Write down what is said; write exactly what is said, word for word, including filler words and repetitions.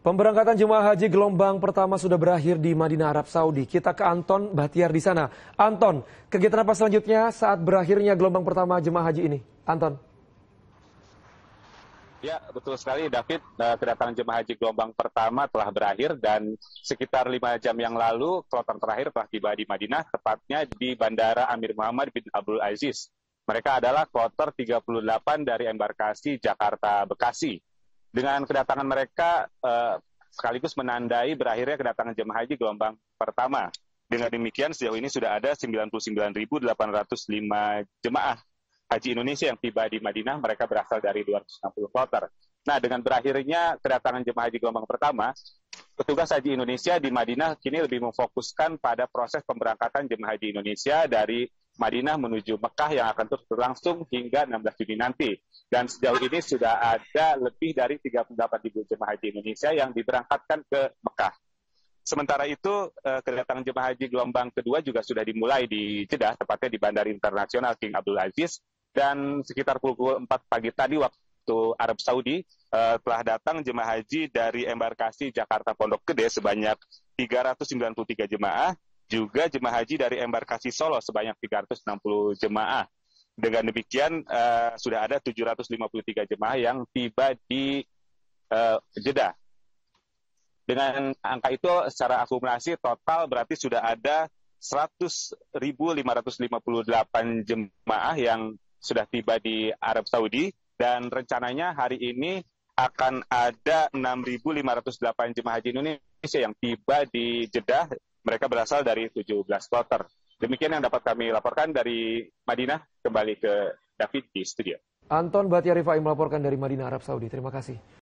Pemberangkatan jemaah haji gelombang pertama sudah berakhir di Madinah, Arab Saudi. Kita ke Anton Bahtiar di sana. Anton, kegiatan apa selanjutnya saat berakhirnya gelombang pertama jemaah haji ini? Anton. Ya, betul sekali David. Kedatangan jemaah haji gelombang pertama telah berakhir dan sekitar lima jam yang lalu kloter terakhir telah tiba di Madinah, tepatnya di Bandara Amir Muhammad bin Abdul Aziz. Mereka adalah kloter tiga puluh delapan dari embarkasi Jakarta Bekasi. Dengan kedatangan mereka eh, sekaligus menandai berakhirnya kedatangan jemaah haji gelombang pertama. Dengan demikian sejauh ini sudah ada sembilan puluh sembilan ribu delapan ratus lima jemaah haji Indonesia yang tiba di Madinah. Mereka berasal dari dua ratus enam puluh kloter. Nah, dengan berakhirnya kedatangan jemaah haji gelombang pertama, petugas haji Indonesia di Madinah kini lebih memfokuskan pada proses pemberangkatan jemaah haji Indonesia dari Madinah menuju Mekah yang akan terus berlangsung hingga enam belas Juni nanti. Dan sejauh ini sudah ada lebih dari tiga puluh delapan ribu jemaah haji Indonesia yang diberangkatkan ke Mekah. Sementara itu, kedatangan jemaah haji gelombang kedua juga sudah dimulai di Jeddah, tepatnya di Bandara Internasional King Abdul Aziz. Dan sekitar pukul empat pagi tadi waktu Arab Saudi, telah datang jemaah haji dari embarkasi Jakarta Pondok Gede sebanyak tiga ratus sembilan puluh tiga jemaah. Juga jemaah haji dari embarkasi Solo sebanyak tiga ratus enam puluh jemaah. Dengan demikian, uh, sudah ada tujuh ratus lima puluh tiga jemaah yang tiba di uh, Jeddah. Dengan angka itu secara akumulasi total berarti sudah ada seratus ribu lima ratus lima puluh delapan jemaah yang sudah tiba di Arab Saudi. Dan rencananya hari ini akan ada enam ribu lima ratus delapan jemaah haji Indonesia yang tiba di Jeddah. Mereka berasal dari tujuh belas kloter. Demikian yang dapat kami laporkan dari Madinah. Kembali ke David di studio. Anton Bahtiar melaporkan dari Madinah, Arab Saudi. Terima kasih.